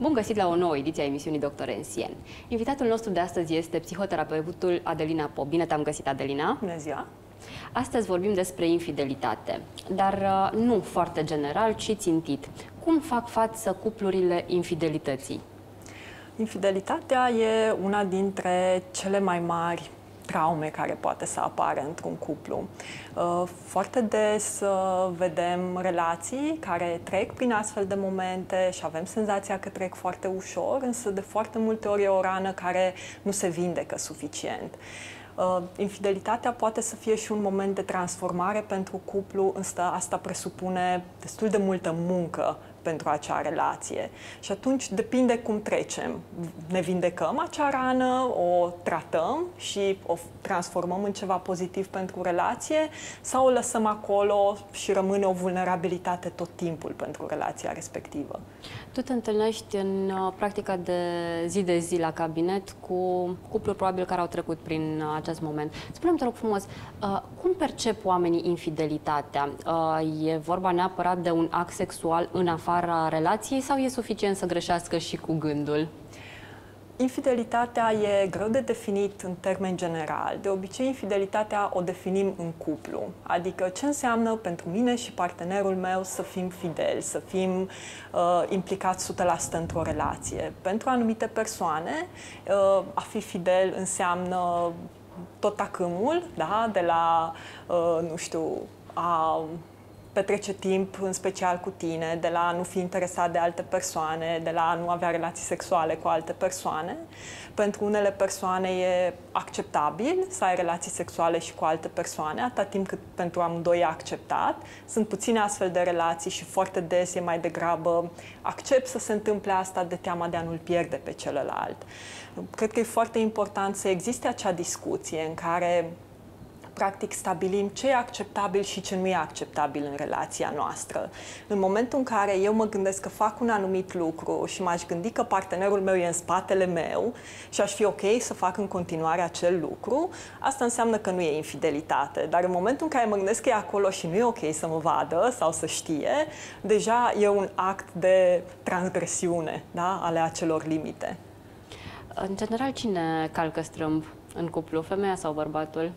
Bun găsit la o nouă ediție a emisiunii Doctor NCN. Invitatul nostru de astăzi este psihoterapeutul Adelina Pop. Bine te-am găsit, Adelina! Bună ziua! Astăzi vorbim despre infidelitate, dar nu foarte general, ci țintit. Cum fac față cuplurile infidelității? Infidelitatea e una dintre cele mai mari traume care poate să apară într-un cuplu. Foarte des vedem relații care trec prin astfel de momente și avem senzația că trec foarte ușor, însă de foarte multe ori e o rană care nu se vindecă suficient. Infidelitatea poate să fie și un moment de transformare pentru cuplu, însă asta presupune destul de multă muncă pentru acea relație. Și atunci depinde cum trecem. Ne vindecăm acea rană, o tratăm și o transformăm în ceva pozitiv pentru relație sau o lăsăm acolo și rămâne o vulnerabilitate tot timpul pentru relația respectivă. Tu te întâlnești în practica de zi la cabinet cu cupluri probabil care au trecut prin acest moment. Spune-mi, te rog frumos, cum percep oamenii infidelitatea? E vorba neapărat de un act sexual în afara relației sau e suficient să greșească și cu gândul? Infidelitatea e greu de definit în termen general. De obicei, infidelitatea o definim în cuplu. Adică ce înseamnă pentru mine și partenerul meu să fim fideli, să fim implicați 100% într-o relație. Pentru anumite persoane, a fi fidel înseamnă tot acâmul, da? De la, nu știu, a petrece timp în special cu tine, de la a nu fi interesat de alte persoane, de la a nu avea relații sexuale cu alte persoane. Pentru unele persoane e acceptabil să ai relații sexuale și cu alte persoane, atâta timp cât pentru amândoi e acceptat. Sunt puține astfel de relații și foarte des e mai degrabă accept să se întâmple asta de teama de a nu-l pierde pe celălalt. Cred că e foarte important să existe acea discuție în care practic stabilim ce e acceptabil și ce nu e acceptabil în relația noastră. În momentul în care eu mă gândesc că fac un anumit lucru și m-aș gândi că partenerul meu e în spatele meu și aș fi ok să fac în continuare acel lucru, asta înseamnă că nu e infidelitate. Dar în momentul în care mă gândesc că e acolo și nu e ok să mă vadă sau să știe, deja e un act de transgresiune, da? Ale acelor limite. În general, cine calcă strâmb în cuplu, femeia sau bărbatul?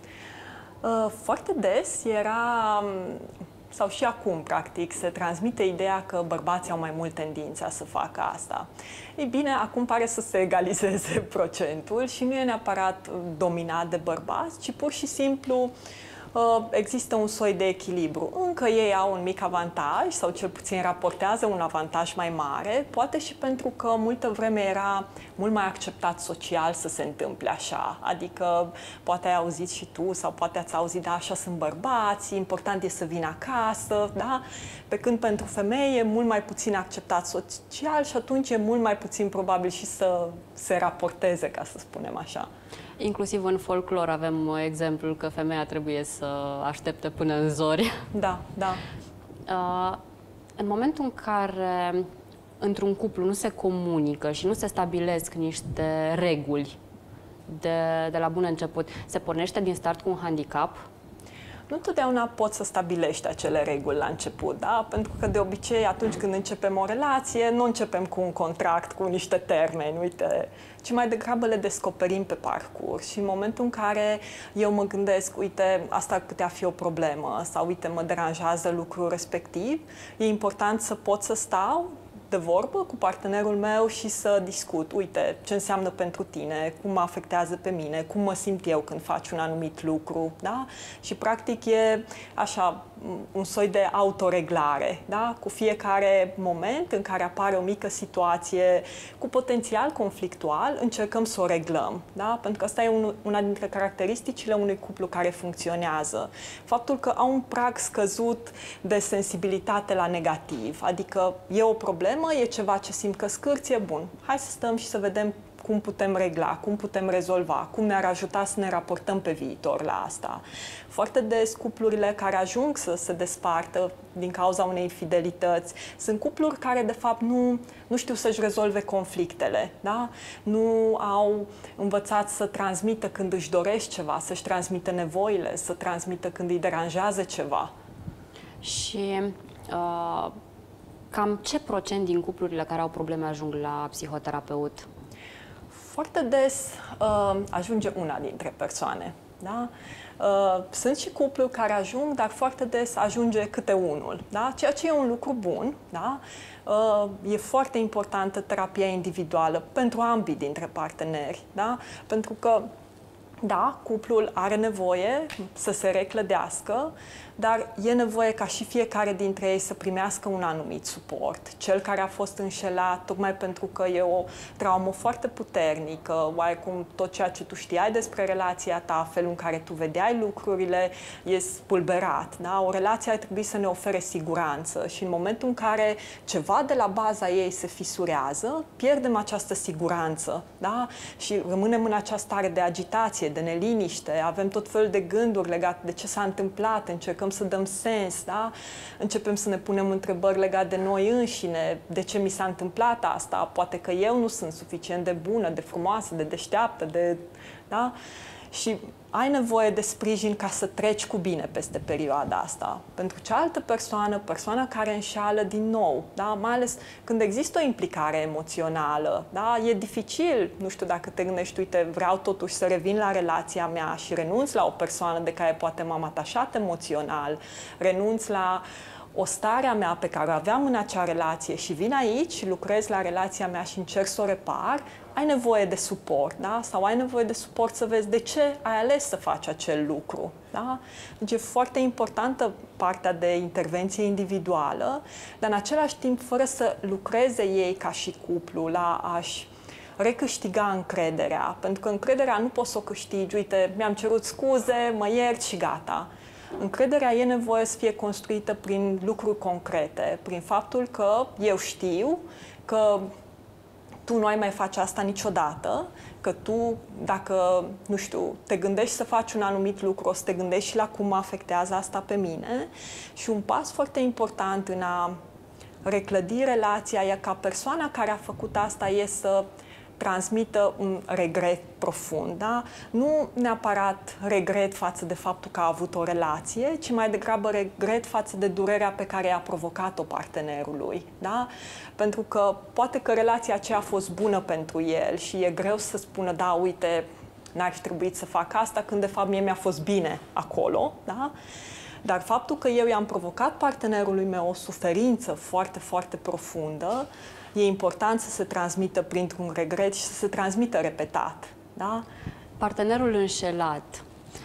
Foarte des era, sau și acum, practic, se transmite ideea că bărbații au mai mult tendința să facă asta. Ei bine, acum pare să se egalizeze procentul și nu e neapărat dominat de bărbați, ci pur și simplu există un soi de echilibru. Încă ei au un mic avantaj sau cel puțin raportează un avantaj mai mare, poate și pentru că multă vreme era mult mai acceptat social să se întâmple așa. Adică poate ai auzit și tu sau poate ați auzit, da, așa sunt bărbații, important e să vină acasă, da? Pe când pentru femei e mult mai puțin acceptat social și atunci e mult mai puțin probabil și să se raporteze, ca să spunem așa. Inclusiv în folclor avem exemplul că femeia trebuie să aștepte până în zori. Da, da. În momentul în care într-un cuplu nu se comunică și nu se stabilesc niște reguli de la bun început, se pornește din start cu un handicap? Nu întotdeauna poți să stabilești acele reguli la început, da? Pentru că de obicei atunci când începem o relație, nu începem cu un contract, cu niște termeni, uite, ci mai degrabă le descoperim pe parcurs. Și în momentul în care eu mă gândesc, uite, asta ar putea fi o problemă sau uite, mă deranjează lucrul respectiv, e important să pot să stau de vorbă cu partenerul meu și să discut, uite, ce înseamnă pentru tine, cum mă afectează pe mine, cum mă simt eu când faci un anumit lucru, da? Și practic e așa un soi de autoreglare, da? Cu fiecare moment în care apare o mică situație cu potențial conflictual, încercăm să o reglăm, da? Pentru că asta e una dintre caracteristicile unui cuplu care funcționează. Faptul că au un prag scăzut de sensibilitate la negativ, adică e o problemă, e ceva ce simt că scârție, bun, hai să stăm și să vedem cum putem regla, cum putem rezolva, cum ne-ar ajuta să ne raportăm pe viitor la asta. Foarte des cuplurile care ajung să se despartă din cauza unei infidelități sunt cupluri care de fapt nu știu să-și rezolve conflictele, da? Nu au învățat să transmită când își dorește ceva, să-și transmită nevoile, să transmită când îi deranjează ceva. Și Cam ce procent din cuplurile care au probleme ajung la psihoterapeut? Foarte des ajunge una dintre persoane. Da? Sunt și cupluri care ajung, dar foarte des ajunge câte unul. Da? Ceea ce e un lucru bun. Da? E foarte importantă terapia individuală pentru ambii dintre parteneri. Da? Pentru că da, cuplul are nevoie să se reclădească, dar e nevoie ca și fiecare dintre ei să primească un anumit suport. Cel care a fost înșelat, tocmai pentru că e o traumă foarte puternică, oarecum tot ceea ce tu știai despre relația ta, felul în care tu vedeai lucrurile, e spulberat. Da? O relație ar trebui să ne ofere siguranță și în momentul în care ceva de la baza ei se fisurează, pierdem această siguranță. Da? Și rămânem în această stare de agitație, de neliniște, avem tot felul de gânduri legate de ce s-a întâmplat, încercăm să dăm sens, da? Începem să ne punem întrebări legate de noi înșine, de ce mi s-a întâmplat asta, poate că eu nu sunt suficient de bună, de frumoasă, de deșteaptă, da? Și ai nevoie de sprijin ca să treci cu bine peste perioada asta. Pentru cealaltă persoană, persoana care înșală din nou, da? Mai ales când există o implicare emoțională, da? E dificil, nu știu dacă te gândești, uite, vreau totuși să revin la relația mea și renunț la o persoană de care poate m-am atașat emoțional, renunț la o stare a mea pe care o aveam în acea relație și vin aici, lucrez la relația mea și încerc să o repar, ai nevoie de suport, da? Sau ai nevoie de suport să vezi de ce ai ales să faci acel lucru, da? Deci e foarte importantă partea de intervenție individuală, dar în același timp fără să lucreze ei ca și cuplu la a-și recâștiga încrederea, pentru că încrederea nu poți să o câștigi, uite, mi-am cerut scuze, mă iert și gata. Încrederea e nevoie să fie construită prin lucruri concrete, prin faptul că eu știu că tu nu ai mai face asta niciodată, că tu, dacă, nu știu, te gândești să faci un anumit lucru, o să te gândești și la cum afectează asta pe mine. Și un pas foarte important în a reclădi relația e ca persoana care a făcut asta e să transmită un regret profund, da? Nu neapărat regret față de faptul că a avut o relație, ci mai degrabă regret față de durerea pe care i-a provocat-o partenerului, da? Pentru că poate că relația aceea a fost bună pentru el și e greu să spună, da, uite, n-ar fi trebuit să fac asta, când de fapt mie mi-a fost bine acolo, da? Dar faptul că eu i-am provocat partenerului meu o suferință foarte, foarte profundă, e important să se transmită printr-un regret și să se transmită repetat. Da? Partenerul înșelat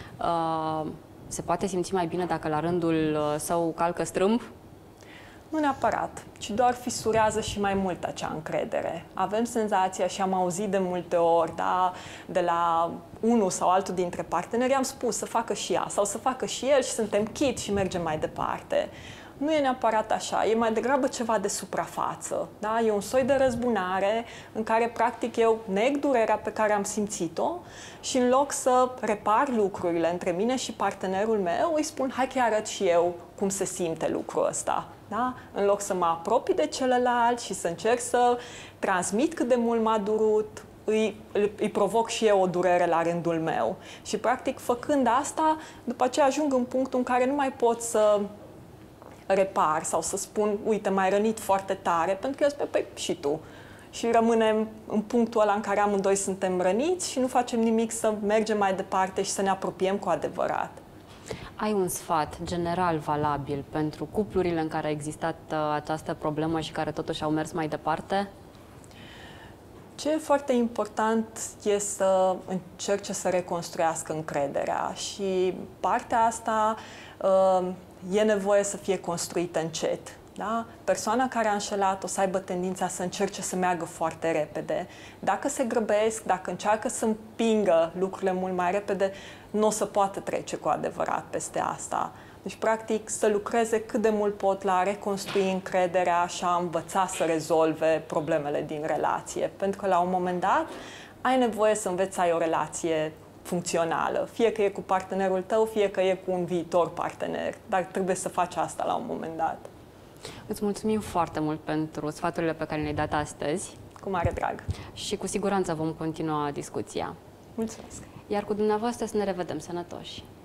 se poate simți mai bine dacă la rândul său calcă strâmb? Nu neapărat, ci doar fisurează și mai mult acea încredere. Avem senzația și am auzit de multe ori, da, de la unul sau altul dintre parteneri, am spus să facă și ea sau să facă și el și suntem chit și mergem mai departe. Nu e neapărat așa, e mai degrabă ceva de suprafață. Da? E un soi de răzbunare în care, practic, eu neg durerea pe care am simțit-o și în loc să repar lucrurile între mine și partenerul meu, îi spun, hai că arăt și eu cum se simte lucrul ăsta. Da? În loc să mă apropii de celălalt și să încerc să transmit cât de mult m-a durut, îi provoc și eu o durere la rândul meu. Și, practic, făcând asta, după aceea ajung în punctul în care nu mai pot să repar sau să spun, uite, m-ai rănit foarte tare, pentru că eu spun, păi, și tu. Și rămânem în punctul ăla în care amândoi suntem răniți și nu facem nimic să mergem mai departe și să ne apropiem cu adevărat. Ai un sfat general valabil pentru cuplurile în care a existat această problemă și care totuși au mers mai departe? Ce e foarte important e să încerce să reconstruiască încrederea și partea asta e nevoie să fie construită încet. Da? Persoana care a înșelat o să aibă tendința să încerce să meargă foarte repede. Dacă se grăbesc, dacă încearcă să împingă lucrurile mult mai repede, nu o să poată trece cu adevărat peste asta. Deci, practic, să lucreze cât de mult pot la a reconstrui încrederea și a învăța să rezolve problemele din relație. Pentru că, la un moment dat, ai nevoie să înveți să ai o relație funcțională. Fie că e cu partenerul tău, fie că e cu un viitor partener. Dar trebuie să faci asta la un moment dat. Îți mulțumim foarte mult pentru sfaturile pe care le-ai dat astăzi. Cu mare drag. Și cu siguranță vom continua discuția. Mulțumesc. Iar cu dumneavoastră să ne revedem sănătoși.